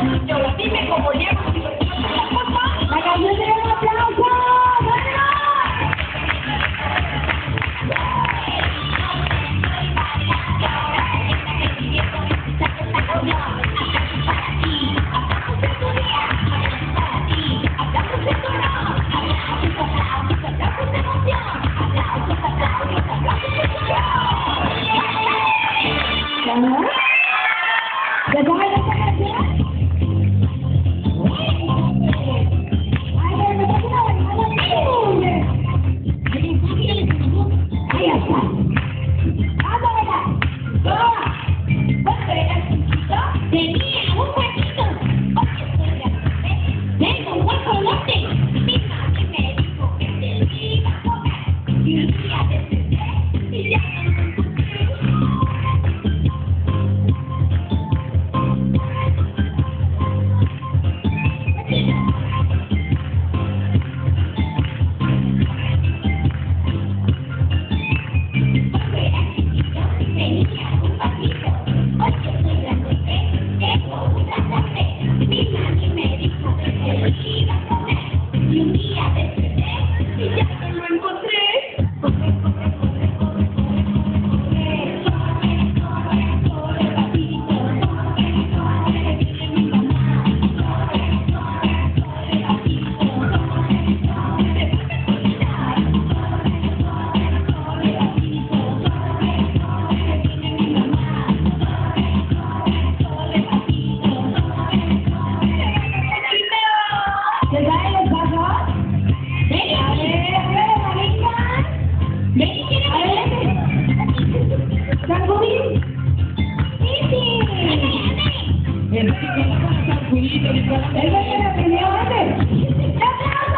Yo lo dime como llevo, si lo digo la cosa. La canción tiene un aplauso. ¿Ya sabes esta canción? Ay, me toca una bailada. Ahí está. ¡Vamos a bailar! ¡Va! Cuando era chiquito, tenía un huequito. Oye, soy grande, tengo un hueco grande. Mi mami me dijo que te lo iba a comer. Y un día desperté y ya no lo encontré. Y un día desperté y ya no lo encontré. Corre, corre, corre, corre, corre, rapidito. Corre, viene mi mamá. Corre, rapidito. Se va a cocinar. Corre, rapidito. Viene mi mamá. Corre, rapidito. ¿Se saben los pasos? Ven, a ver, Marina. Ven, ¿quién es? ¿Sangudín? Sí. El que la pasa, Nicolás. ¿Él va a ser la primera vez? ¡Aplausos!